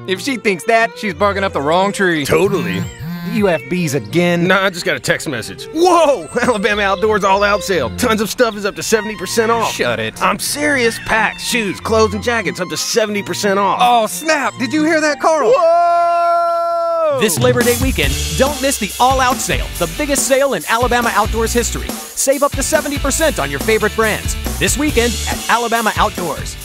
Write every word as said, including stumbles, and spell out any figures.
If she thinks that, she's barking up the wrong tree. Totally. U F Bs again? Nah, I just got a text message. Whoa! Alabama Outdoors all-out sale. Tons of stuff is up to seventy percent off. Shut it. I'm serious. Packs, shoes, clothes, and jackets up to seventy percent off. Oh, snap! Did you hear that, Carl? Whoa! This Labor Day weekend, don't miss the all-out sale, the biggest sale in Alabama Outdoors history. Save up to seventy percent on your favorite brands. This weekend at Alabama Outdoors.